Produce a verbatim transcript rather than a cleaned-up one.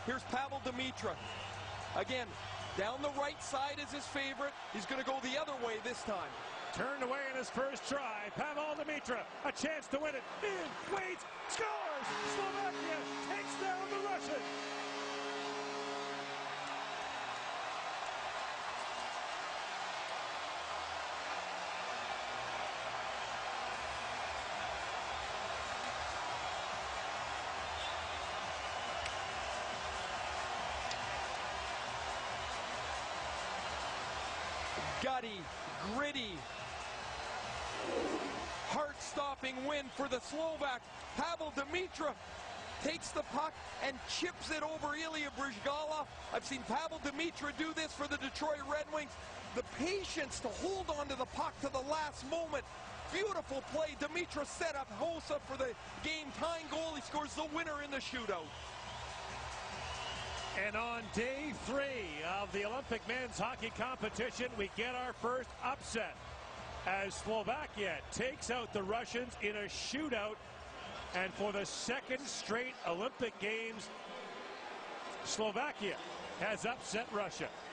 Here's Pavel Demitra. Again, down the right side is his favorite. He's going to go the other way this time. Turned away in his first try. Pavel Demitra, a chance to win it. In, waits, scores! Slovakia takes down the Russians. Gutty, gritty, heart-stopping win for the Slovaks. Pavel Demitra takes the puck and chips it over Ilya Bryzgalov. I've seen Pavel Demitra do this for the Detroit Red Wings. The patience to hold on to the puck to the last moment. Beautiful play. Demitra set up Hossa for the game-tying goal. He scores the winner in the shootout. And on day three of the Olympic men's hockey competition, we get our first upset as Slovakia takes out the Russians in a shootout. And for the second straight Olympic Games, Slovakia has upset Russia.